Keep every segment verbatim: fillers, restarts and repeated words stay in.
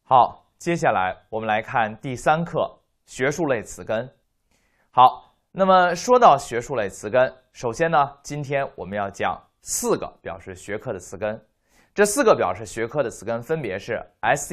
好，接下来我们来看第三课学术类词根。好，那么说到学术类词根，首先呢，今天我们要讲四个表示学科的词根。这四个表示学科的词根分别是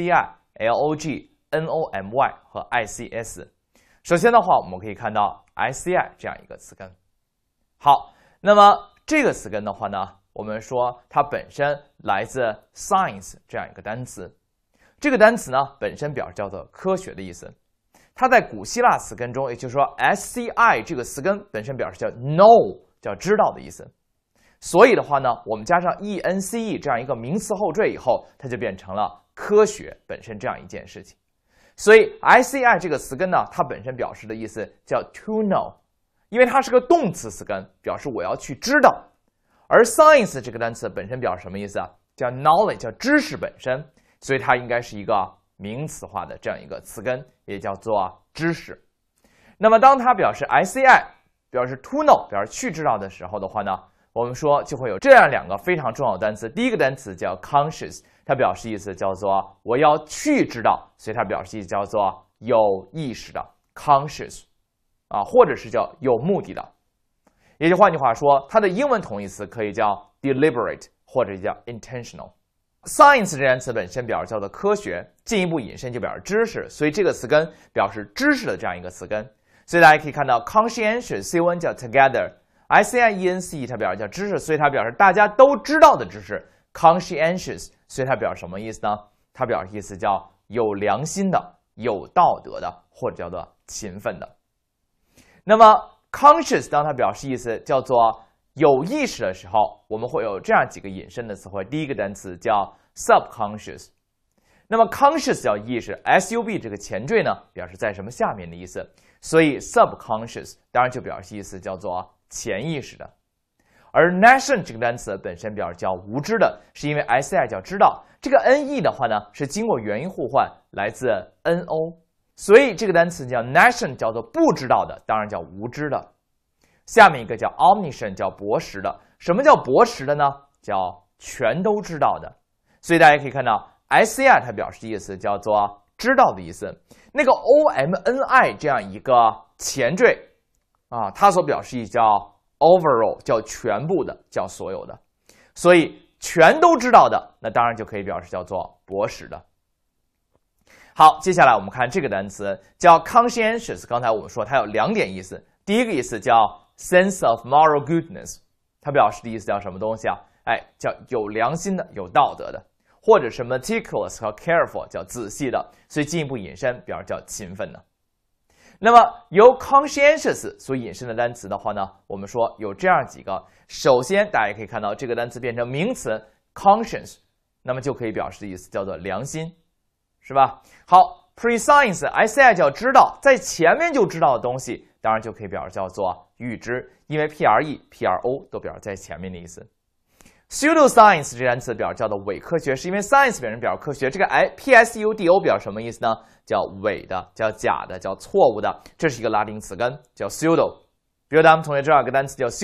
sci、log、nomy 和 ics。首先的话，我们可以看到 sci 这样一个词根。好，那么这个词根的话呢，我们说它本身来自 science 这样一个单词。这个单词呢，本身表示叫做科学的意思。它在古希腊词根中，也就是说 sci 这个词根本身表示叫 know， 叫知道的意思。所以的话呢，我们加上 ence 这样一个名词后缀以后，它就变成了科学本身这样一件事情。所以 sci 这个词根呢，它本身表示的意思叫 to know， 因为它是个动词词根，表示我要去知道。而 science 这个单词本身表示什么意思啊？叫 knowledge， 叫知识本身。所以它应该是一个名词化的这样一个词根，也叫做知识。那么当它表示 sci 表示 to know 表示去知道的时候的话呢，我们说就会有这样两个非常重要的单词。第一个单词叫 conscious， 它表示意思叫做我要去知道，所以它表示意思叫做有意识的 conscious 啊，或者是叫有目的的。也就换句话说，它的英文同义词可以叫 deliberate 或者叫 intentional。Science 这单词本身表示叫做科学，进一步引申就表示知识，所以这个词根表示知识的这样一个词根。所以大家可以看到 conscientious C O N 叫 together，science 它表示叫知识，所以它表示大家都知道的知识 conscientious， 所以它表示什么意思呢？它表示意思叫有良心的、有道德的，或者叫做勤奋的。那么 conscious 当它表示意思叫做有意识的时候，我们会有这样几个引申的词汇。第一个单词叫 subconscious， 那么 conscious 叫意识 ，sub 这个前缀呢表示在什么下面的意思，所以 subconscious 当然就表示意思叫做潜意识的。而 nation 这个单词本身表示叫无知的，是因为 sci 叫知道，这个 ne 的话呢是经过元音互换来自 no， 所以这个单词叫 nation 叫做不知道的，当然叫无知的。下面一个叫 omniscient， 叫博识的。什么叫博识的呢？叫全都知道的。所以大家可以看到 sci 它表示的意思叫做知道的意思。那个 omni 这样一个前缀啊，它所表示意叫 overall， 叫全部的，叫所有的。所以全都知道的，那当然就可以表示叫做博识的。好，接下来我们看这个单词叫 conscientious。刚才我们说它有两点意思，第一个意思叫sense of moral goodness， 它表示的意思叫什么东西啊？哎，叫有良心的、有道德的，或者是 meticulous 和 careful 叫仔细的，所以进一步引申表示叫勤奋的。那么由 conscientious 所引申的单词的话呢，我们说有这样几个。首先，大家可以看到这个单词变成名词 conscience， 那么就可以表示的意思叫做良心，是吧？好 ，prescience sci 叫知道，在前面就知道的东西。当然就可以表示叫做预知，因为 pre、pro 都表示在前面的意思。pseudoscience 这单词表示叫做伪科学，是因为 science 本身表示科学，这个 pseudo 表示什么意思呢？叫伪的，叫假的，叫错误的，这是一个拉丁词根，叫 pseudo。比如咱们同学知道有个单词叫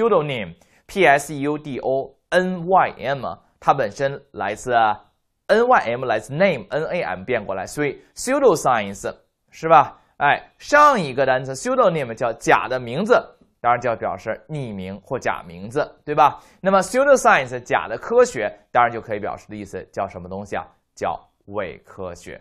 pseudonym，p-s-e-u-d-o-n-y-m， 它本身来自 n-y-m 来自 name，n-a-m 变过来，所以 pseudoscience 是吧？哎，上一个单词 pseudonym 叫假的名字，当然就要表示匿名或假名字，对吧？那么 pseudoscience 假的科学，当然就可以表示的意思叫什么东西啊？叫伪科学。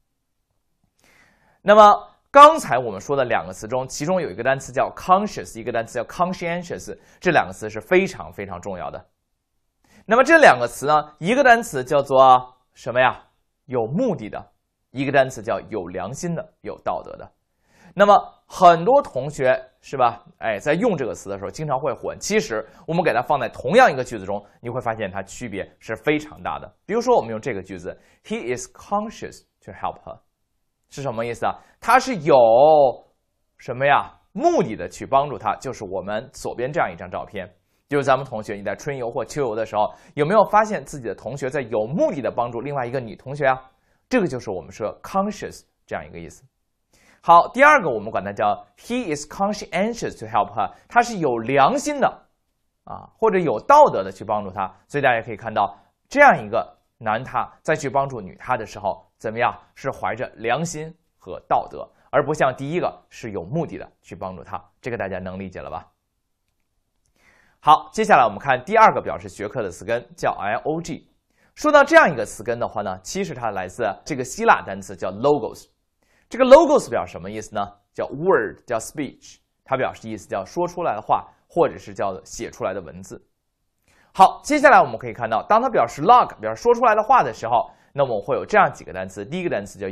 那么刚才我们说的两个词中，其中有一个单词叫 conscious， 一个单词叫 conscientious， 这两个词是非常非常重要的。那么这两个词呢，一个单词叫做什么呀？有目的的。一个单词叫有良心的、有道德的。那么很多同学是吧？哎，在用这个词的时候经常会混。其实我们给它放在同样一个句子中，你会发现它区别是非常大的。比如说，我们用这个句子 ，He is conscious to help her， 是什么意思啊？他是有什么呀？目的的去帮助他，就是我们左边这样一张照片。就是咱们同学你在春游或秋游的时候，有没有发现自己的同学在有目的的帮助另外一个女同学啊？这个就是我们说 conscious 这样一个意思。好，第二个我们管它叫 he is conscientious to help her， 他是有良心的啊，或者有道德的去帮助他。所以大家可以看到，这样一个男他在去帮助女他的时候， 怎么样？是怀着良心和道德，而不像第一个是有目的的去帮助他。这个大家能理解了吧？好，接下来我们看第二个表示学科的词根，叫 log。说到这样一个词根的话呢，其实它来自这个希腊单词叫 logos。这个 logos 表示什么意思呢？叫 word， 叫 speech， 它表示意思叫说出来的话，或者是叫写出来的文字。好，接下来我们可以看到，当它表示 log， 表示说出来的话的时候，那么我会有这样几个单词。第一个单词叫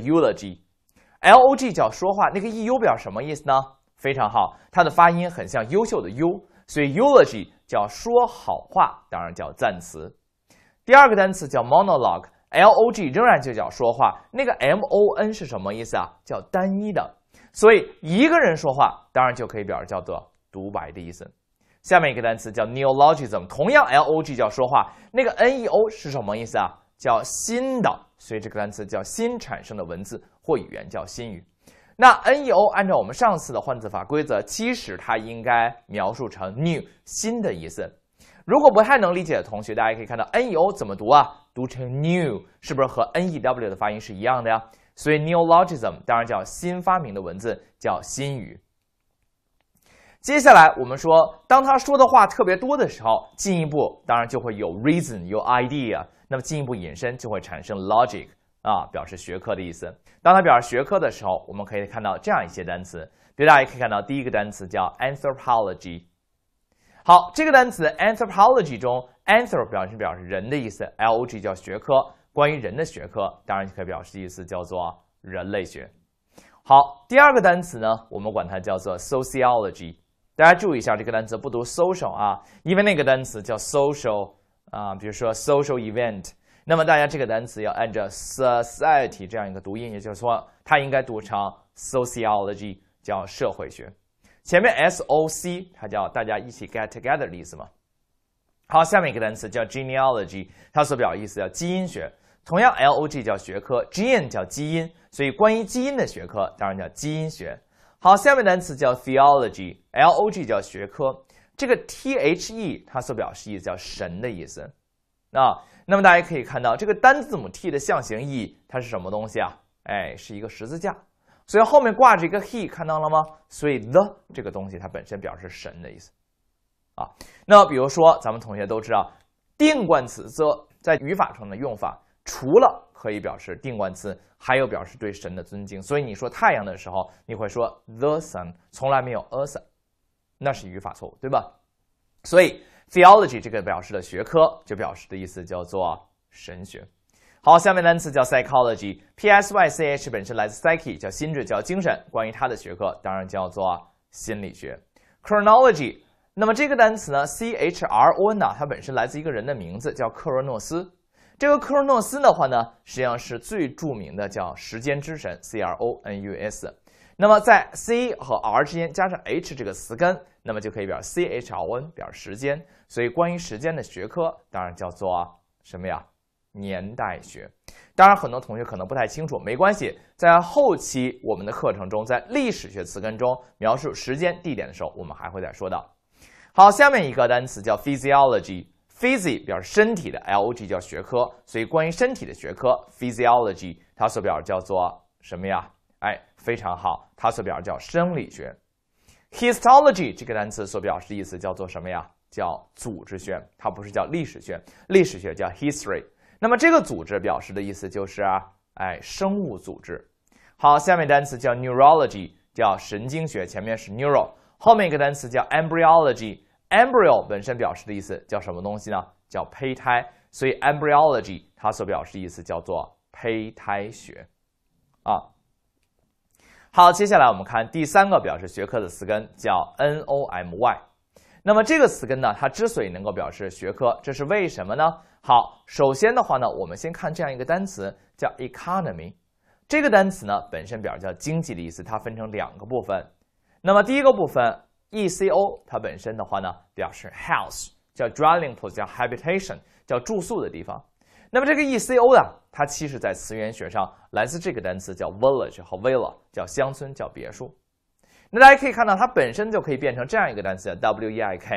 eulogy，log 叫说话，那个 eu 表示什么意思呢？非常好，它的发音很像优秀的优，所以 eulogy 叫说好话，当然叫赞词。第二个单词叫 monologue，log 仍然就叫说话，那个 mon 是什么意思啊？叫单一的，所以一个人说话，当然就可以表示叫做独白的意思。下面一个单词叫 neologism， 同样 log 叫说话，那个 neo 是什么意思啊？叫新的，所以这个单词叫新产生的文字或语言，叫新语。那 neo 按照我们上次的换字法规则，其实它应该描述成 new 新的意思。如果不太能理解的同学，大家可以看到 neo 怎么读啊？读成 new， 是不是和 new 的发音是一样的呀？所以 neologism 当然叫新发明的文字，叫新语。接下来我们说，当他说的话特别多的时候，进一步当然就会有 reason， 有 idea， 那么进一步引申就会产生 logic 啊，表示学科的意思。当它表示学科的时候，我们可以看到这样一些单词，比如大家可以看到第一个单词叫 anthropology。好，这个单词 anthropology 中 anthrop 表示表示人的意思 ，log 叫学科，关于人的学科，当然就可以表示意思叫做人类学。好，第二个单词呢，我们管它叫做 sociology。大家注意一下，这个单词不读 social 啊，因为那个单词叫 social 啊，比如说 social event。那么大家这个单词要按照 society 这样一个读音，也就是说它应该读成 sociology， 叫社会学。前面 soc 它叫大家一起 get together 的意思嘛。好，下面一个单词叫 genealogy， 它所表意思叫基因学。同样 log 叫学科 ，gene 叫基因，所以关于基因的学科当然叫基因学。好，下面单词叫 theology，log 叫学科，这个 the 它所表示意思叫神的意思。啊，那么大家可以看到这个单字母 t 的象形意义它是什么东西啊？哎，是一个十字架。所以后面挂着一个 he， 看到了吗？所以 the 这个东西它本身表示神的意思啊。那比如说，咱们同学都知道，定冠词 the 在语法中的用法，除了可以表示定冠词，还有表示对神的尊敬。所以你说太阳的时候，你会说 the sun， 从来没有 a sun， 那是语法错误，对吧？所以 theology 这个表示的学科，就表示的意思叫做神学。好，下面单词叫 psychology，P S Y C H 本身来自 psyche， 叫心智，叫精神。关于它的学科，当然叫做心理学。chronology， 那么这个单词呢 ，C H R O N 呢，它本身来自一个人的名字，叫克罗诺斯。这个克罗诺斯的话呢，实际上是最著名的叫时间之神 C R O N U S。那么在 C 和 R 之间加上 H 这个词根，那么就可以表示 C H R O N 表示时间。所以关于时间的学科，当然叫做什么呀？年代学。当然很多同学可能不太清楚，没关系，在后期我们的课程中，在历史学词根中描述时间地点的时候，我们还会再说到。好，下面一个单词叫 physiology，phys 表示身体的 log 叫学科，所以关于身体的学科 physiology 它所表示叫做什么呀？哎，非常好，它所表示叫生理学。histology 这个单词所表示的意思叫做什么呀？叫组织学，它不是叫历史学，历史学叫 history。那么这个组织表示的意思就是啊，哎，生物组织。好，下面单词叫 neurology， 叫神经学，前面是 neuro， 后面一个单词叫 embryology，embryo 本身表示的意思叫什么东西呢？叫胚胎，所以 embryology 它所表示的意思叫做胚胎学啊。好，接下来我们看第三个表示学科的词根叫 nomy。那么这个词根呢，它之所以能够表示学科，这是为什么呢？好，首先的话呢，我们先看这样一个单词叫 economy。这个单词呢，本身表示叫经济的意思，它分成两个部分。那么第一个部分 eco， 它本身的话呢，表示 house， 叫 dwelling place， 叫 habitation， 叫住宿的地方。那么这个 eco 呢，它其实在词源学上来自这个单词叫 village 和 villa， 叫乡村，叫别墅。那大家可以看到，它本身就可以变成这样一个单词叫 weik。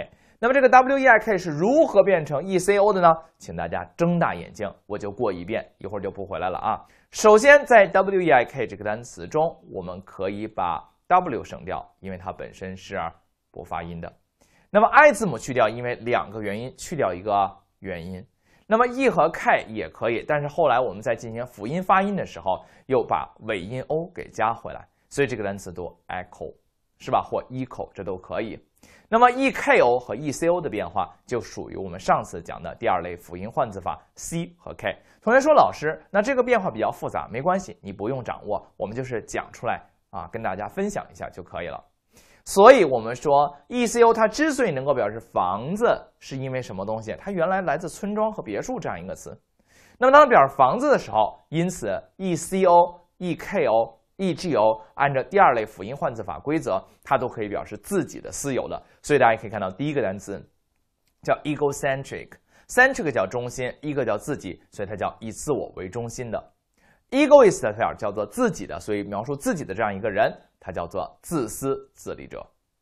那么这个 weik 是如何变成 eco 的呢？请大家睁大眼睛，我就过一遍，一会儿就不回来了啊。首先，在 weik 这个单词中，我们可以把 w 省掉，因为它本身是不发音的。那么 i 字母去掉，因为两个元音，去掉一个元音。那么 e 和 k 也可以，但是后来我们在进行辅音发音的时候，又把尾音 o 给加回来，所以这个单词读 echo， 是吧？或 echo， 这都可以。那么 eko 和 eco 的变化就属于我们上次讲的第二类辅音换字法 c 和 k。同学说，老师，那这个变化比较复杂，没关系，你不用掌握，我们就是讲出来啊，跟大家分享一下就可以了。所以我们说 eco 它之所以能够表示房子，是因为什么东西？它原来来自村庄和别墅这样一个词。那么当它表示房子的时候，因此 eco、eko、ego 按照第二类辅音换字法规则，它都可以表示自己的私有的。所以大家可以看到第一个单词叫 egocentric，centric 叫中心 ，ego 叫自己，所以它叫以自我为中心的。egoist 叫做自己的，所以描述自己的这样一个人，它叫做自私自利者。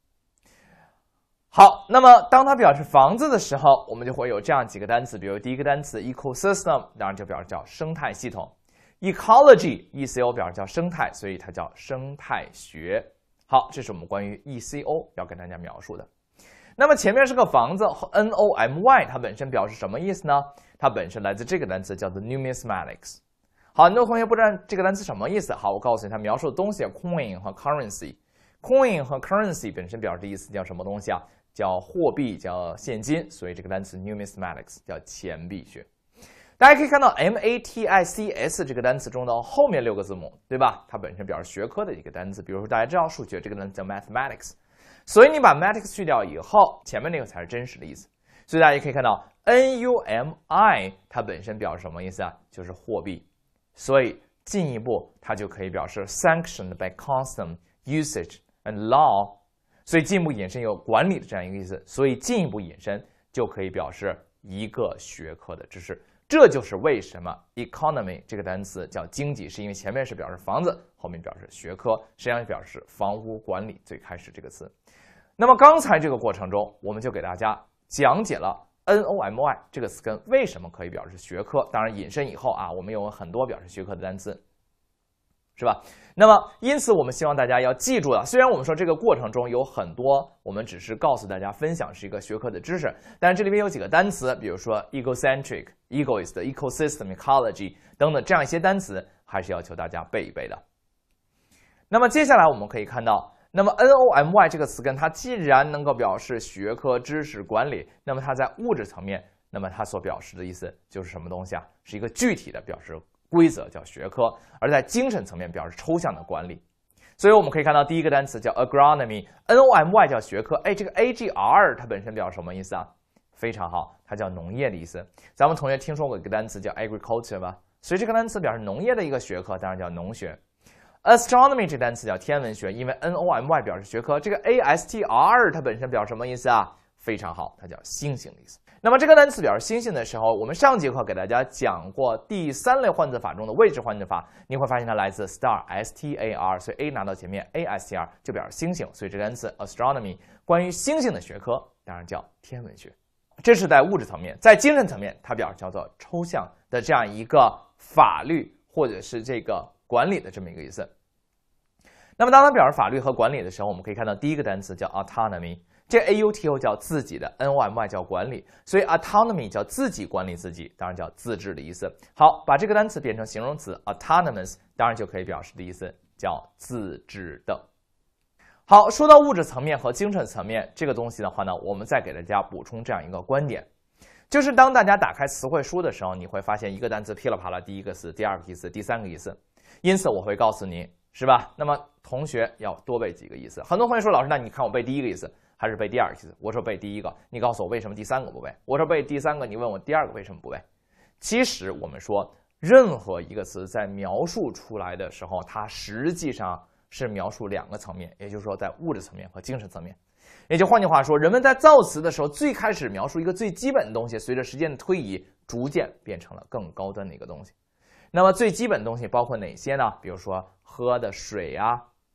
好，那么当它表示房子的时候，我们就会有这样几个单词，比如第一个单词 ecosystem， 当然就表示叫生态系统。ecology eco 表示叫生态，所以它叫生态学。好，这是我们关于 eco 要跟大家描述的。那么前面是个房子 nomy， 它本身表示什么意思呢？它本身来自这个单词叫做 numismatics。好，很多同学不知道这个单词什么意思。好，我告诉你，它描述的东西 coin 和 currency。coin 和 currency 本身表示的意思叫什么东西啊？叫货币，叫现金，所以这个单词 numismatics 叫钱币学。大家可以看到 methodics 这个单词中的后面六个字母，对吧？它本身表示学科的一个单词。比如说大家知道数学这个单词叫 mathematics， 所以你把 mathematics 去掉以后，前面那个才是真实的意思。所以大家可以看到 nomi 它本身表示什么意思啊？就是货币。所以进一步它就可以表示 sanctioned by custom, usage and law， 所以进一步引申有管理的这样一个意思。所以进一步引申就可以表示一个学科的知识。这就是为什么 economy 这个单词叫经济，是因为前面是表示房子，后面表示学科，实际上表示房屋管理。最开始这个词。那么刚才这个过程中，我们就给大家讲解了 nomy 这个词根为什么可以表示学科。当然引申以后啊，我们有很多表示学科的单词，是吧？那么因此我们希望大家要记住了，虽然我们说这个过程中有很多我们只是告诉大家分享是一个学科的知识，但是这里面有几个单词，比如说 egocentric、egoist、ecosystem、ecology 等等这样一些单词，还是要求大家背一背的。那么接下来我们可以看到，那么 nomy 这个词根它既然能够表示学科、知识、管理，那么它在物质层面，那么它所表示的意思就是什么东西啊？是一个具体的表示规则叫学科，而在精神层面表示抽象的管理。所以我们可以看到第一个单词叫 agronomy，nomy 叫学科，哎，这个 agr 它本身表示什么意思啊？非常好，它叫农业的意思。咱们同学听说过一个单词叫 agriculture 吧？所以这个单词表示农业的一个学科，当然叫农学。astronomy 这个单词叫天文学，因为 nomy 表示学科，这个 astr 它本身表示什么意思啊？非常好，它叫星星的意思。那么这个单词表示星星的时候，我们上节课给大家讲过第三类换字法中的位置换字法，你会发现它来自 star s t a r， 所以 a 拿到前面 a s t r 就表示星星，所以这个单词 astronomy 关于星星的学科当然叫天文学。这是在物质层面，在精神层面它表示叫做抽象的这样一个法律或者是这个管理的这么一个意思。那么当它表示法律和管理的时候，我们可以看到第一个单词叫 autonomy，这 A U T O 叫自己的 ，nomy 叫管理，所以 autonomy 叫自己管理自己，当然叫自治的意思。好，把这个单词变成形容词 autonomous， 当然就可以表示的意思叫自治的。好，说到物质层面和精神层面这个东西的话呢，我们再给大家补充这样一个观点，就是当大家打开词汇书的时候，你会发现一个单词噼里啪啦，第一个词、第二个意思、第三个意思，因此我会告诉你，是吧？那么同学要多背几个意思。很多同学说，老师，那你看我背第一个意思还是背第二个意思？我说背第一个，你告诉我为什么第三个不背？我说背第三个，你问我第二个为什么不背？其实我们说，任何一个词在描述出来的时候，它实际上是描述两个层面，也就是说在物质层面和精神层面。也就换句话说，人们在造词的时候，最开始描述一个最基本的东西，随着时间的推移，逐渐变成了更高端的一个东西。那么最基本的东西包括哪些呢？比如说喝的水啊、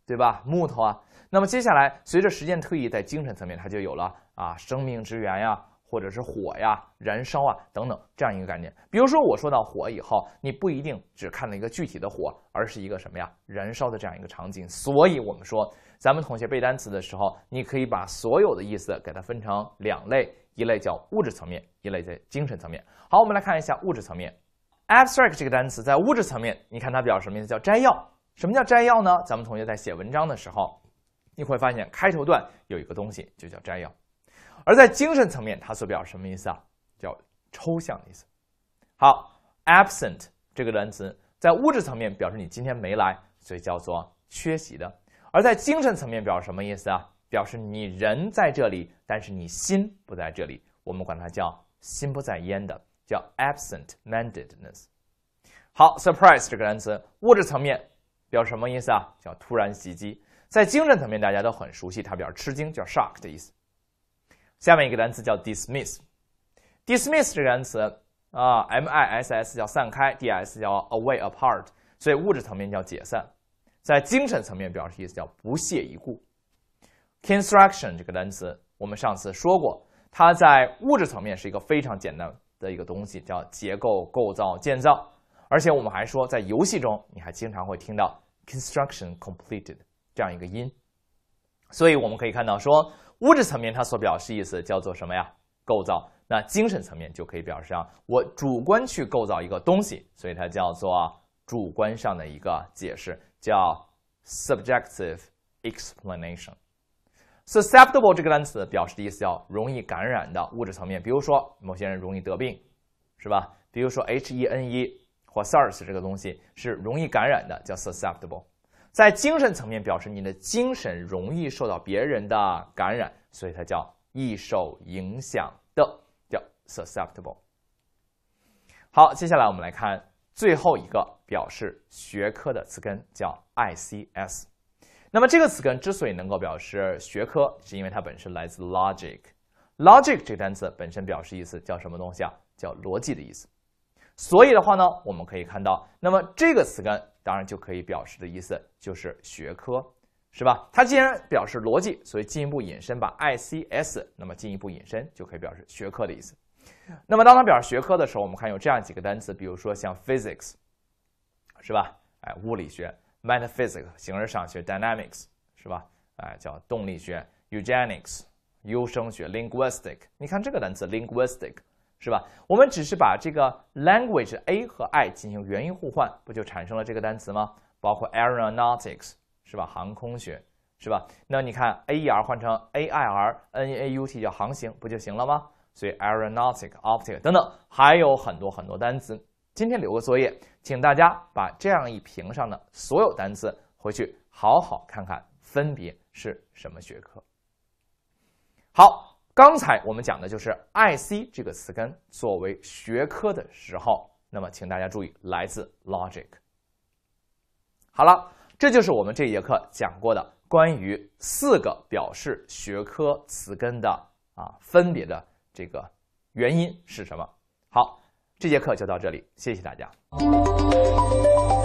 对吧？木头啊。那么接下来随着时间推移，在精神层面它就有了啊生命之源呀，或者是火呀、燃烧啊等等这样一个概念。比如说我说到火以后，你不一定只看到一个具体的火，而是一个什么呀？燃烧的这样一个场景。所以我们说，咱们同学背单词的时候，你可以把所有的意思给它分成两类，一类叫物质层面，一类在精神层面。好，我们来看一下物质层面。abstract 这个单词在物质层面，你看它表示什么意思？叫摘要。什么叫摘要呢？咱们同学在写文章的时候，你会发现开头段有一个东西就叫摘要。而在精神层面，它所表示什么意思啊？叫抽象的意思。好 ，absent 这个单词在物质层面表示你今天没来，所以叫做缺席的；而在精神层面表示什么意思啊？表示你人在这里，但是你心不在这里，我们管它叫心不在焉的，叫 absent-mindedness。好 ，surprise 这个单词物质层面表示什么意思啊？叫突然袭击。在精神层面，大家都很熟悉，它表示吃惊，叫 shock 的意思。下面一个单词叫 dismiss。dismiss 这个单词啊 ，m i s s 叫散开 ，d s 叫 away apart， 所以物质层面叫解散。在精神层面表示意思叫不屑一顾。construction 这个单词，我们上次说过，它在物质层面是一个非常简单的一个东西，叫结构、构造、建造。而且我们还说，在游戏中，你还经常会听到 construction completed 这样一个音。所以我们可以看到说，物质层面它所表示意思叫做什么呀？构造。那精神层面就可以表示啊，我主观去构造一个东西，所以它叫做主观上的一个解释，叫 subjective explanation。susceptible 这个单词表示的意思叫容易感染的物质层面，比如说某些人容易得病，是吧？比如说 H E N E 或 SARS 这个东西是容易感染的，叫 susceptible。在精神层面表示你的精神容易受到别人的感染，所以它叫易受影响的，叫 susceptible。好，接下来我们来看最后一个表示学科的词根，叫 I C S。那么这个词根之所以能够表示学科，是因为它本身来自 logic。logic 这个单词本身表示意思叫什么东西啊？叫逻辑的意思。所以的话呢，我们可以看到，那么这个词根当然就可以表示的意思就是学科，是吧？它既然表示逻辑，所以进一步引申把 I C S， 那么进一步引申就可以表示学科的意思。那么当它表示学科的时候，我们看有这样几个单词，比如说像 physics， 是吧？哎，物理学。metaphysics 形而上学 dynamics 是吧？哎，叫动力学 eugenics 优生学 linguistic， 你看这个单词 linguistic 是吧？我们只是把这个 language A 和 I 进行元音互换，不就产生了这个单词吗？包括 aeronautics 是吧？航空学是吧？那你看 A E R 换成 A I R N A U T 叫航行，不就行了吗？所以 aeronautic optic 等等还有很多很多单词。今天留个作业，请大家把这样一屏上的所有单词回去好好看看，分别是什么学科。好，刚才我们讲的就是 I C 这个词根作为学科的时候，那么请大家注意，来自 logic。好了，这就是我们这一节课讲过的关于四个表示学科词根的啊分别的这个原因是什么。好。这节课就到这里，谢谢大家。